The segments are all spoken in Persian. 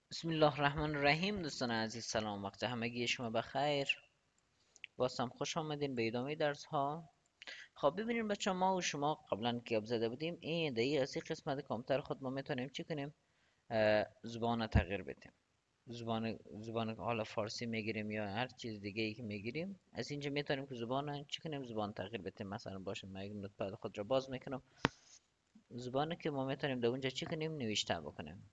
بسم الله الرحمن الرحیم. دوستان عزیز سلام، وقت همگی شما بخیر. بازم خوش آمدین به ادامه درس ها. خب ببینیم بچه ما و شما قبلا که زده بودیم این دقیقه از این قسمت کامپیوتر خود ما میتونیم چی کنیم؟ زبان تغییر بدیم. زبان حالا فارسی میگیریم یا هر چیز دیگه ای که میگیریم، از اینجا میتونیم که زبان چی کنیم؟ زبان تغییر بدیم. مثلا باشه من یک نوتپد خود را باز میکنم، زبانی که ما میتونیم در اونجا چی کنیم؟ نوشته بکنیم.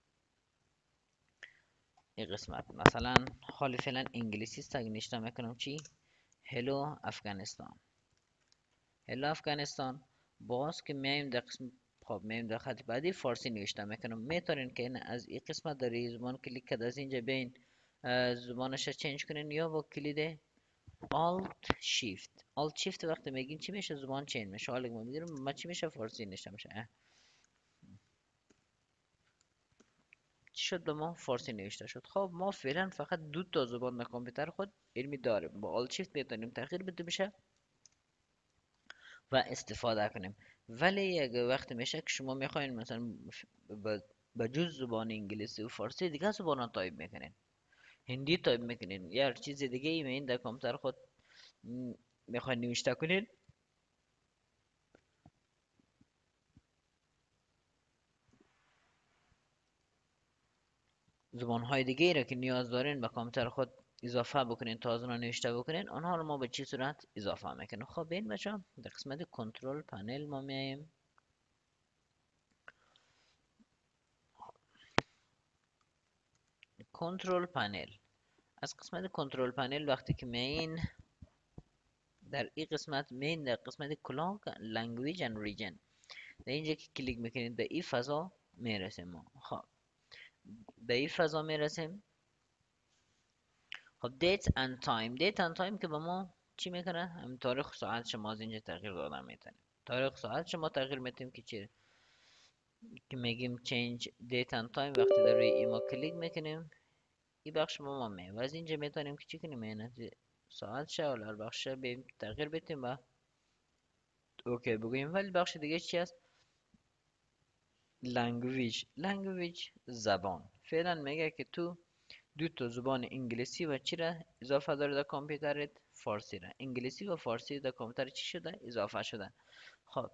این قسمت مثلا حال فعلا انگلیسی است، اگه نشته میکنم چی؟ هلو افغانستان. هلو افغانستان. باز که میایم در قسم، خب میایم در خط بعدی فارسی نوشته میکنم. میتونین که این از این قسمت داری زبان کلیک کرد، از اینجا بین زبانش چنج کنین یا با کلید Alt Shift. Alt Shift وقتی میگین چی میشه؟ زبان چنج میشه. حالا ما میگیم ما چی میشه؟ فارسی نوشته میشه. چی شد؟ به ما فارسی نوشته شد. خب ما فعلا فقط دو تا زبان در کامپیوتر خود علمی داریم. با آل شیفت میتونیم تغییر بده بشه و استفاده کنیم. ولی اگه وقتی میشه که شما میخواین مثلا به جز زبان انگلیسی و فارسی دیگه زبان ها تایپ میکنین، هندی تایپ میکنین یا هر چیز دیگه ای این در کامپیوتر خود میخواین نوشته کنین، زبان های دیگه ای را که نیاز دارین به کامپیوتر خود اضافه بکنین، تازه نوشته بکنین، آنها رو ما به چه صورت اضافه میکنیم؟ خب این بچه در قسمت کنترل پنل ما میایم. کنترل پنل، از قسمت کنترل پنل وقتی که میاین در این قسمت میاین در قسمت کلاک لنگویج اند ریجن، در اینجا که کلیک میکنید به این فضا میرسیم ما. خب به این فضا میرسیم. خب دیت اند تایم، دیت اند تایم که به ما چی میکنه؟ هم تاریخ ساعت شما از اینجا تغییر دادن میتونیم. تاریخ ساعت شما تغییر میتیم که چی؟ که میگیم change date and time. وقتی در روی ای ما کلیک میکنیم این بخش ما می و از اینجا میتونیم که چی کنیم؟ این ساعت شه و هر بخش به تغییر بدیم و اوکی بگوییم. ولی بخش دیگه چی است؟ لنگویج زبان. فعلا میگه که تو دو تا زبان انگلیسی و چی را اضافه داره در کامپیوترت؟ فارسی را. انگلیسی و فارسی در کامپیوتر چی شده؟ اضافه شده. خب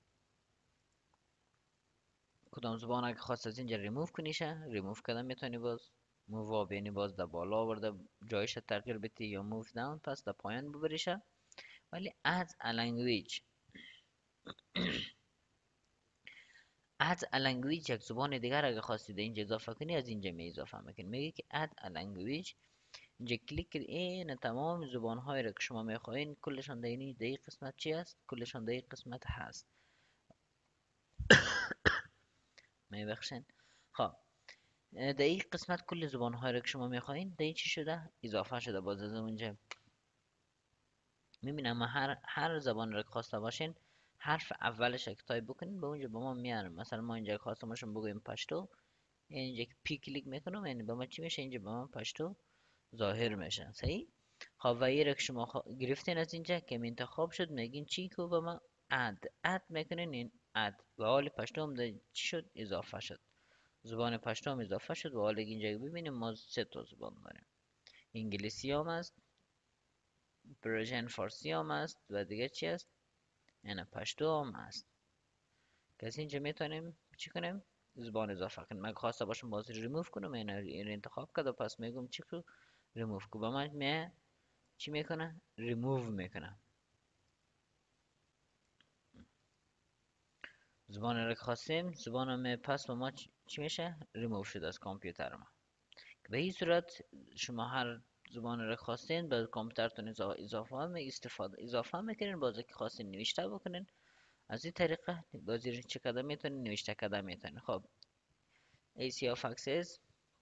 کدام زبان اگه خواست از اینجا ریموف کنیشه، ریموف کردن میتونی. باز موو بینی باز در بالا آورده جایش تغییر بدی یا موو داون پس در پایین ببریشه. ولی add a language، add a language یک زبان دیگر اگه خواستی اینجا اضافه کنی از اینجا می اضافه میکنی. میگه که add a language، اینجا کلیک کرد این تمام زبان های را که شما میخواین کلشان در این قسمت چی است؟ کلشان در این قسمت هست. میبخشین. خب در این قسمت کل زبان های را که شما میخواین در این چی شده؟ اضافه شده. باز از اونجا میبینم ما هر زبان را که خواسته باشین حرف اولش که تایپ بکنین به اونجا به ما میارم. مثلا ما اینجا خواستم باشم بگویم پشتو، اینجا که پی کلیک میکنم یعنی به ما چی میشه؟ اینجا به ما پشتو ظاهر میشه. صحیح. خب و یه را که شما گرفتین از اینجا که انتخاب شد میگین چی که به ما اد میکنین. این اد و حال پشتو هم چی شد؟ اضافه شد. زبان پشتو هم اضافه شد و حالا اینجا ببینیم ما سه تا زبان داریم. انگلیسی هم است، پرژن فارسی هم است و دیگه چی است؟ یعنی پشتو هم است. که از اینجا میتونیم چی کنیم؟ زبان اضافه کنیم. من خواسته باشم باز ریموف کنم این انتخاب کرد و پس میگم چی که ریموف کنم. با من چی میکنه؟ ریموو میکنه. زبان رو که خواستیم زبان هم پس با ما چی میشه؟ ریموو شده از کامپیوتر ما. به این صورت شما هر زبان رو خواستین به کامپیوترتون اضافه میکنین. بازی که خواستین نوشته بکنین از این طریقه بازی چه کده میتونین نوشته کده میتونین. خب AC of Access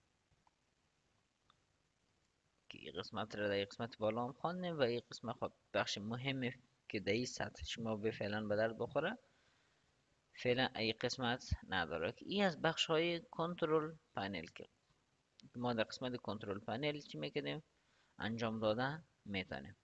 که این قسمت رو در این قسمت بالا هم خواندیم و این قسمت خب بخش مهمه که در این سطح شما به فعلا به درد بخوره. فعلا این قسمت نداره که این از بخش های کنترل پنل که ما در قسمت کنترل پنل چی میکنیم؟ انجام دادن میتونیم.